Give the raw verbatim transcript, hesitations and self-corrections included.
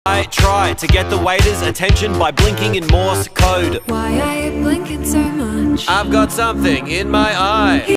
I try to get the waiter's attention by blinking in Morse code. Why are you blinking so much? I've got something in my eye.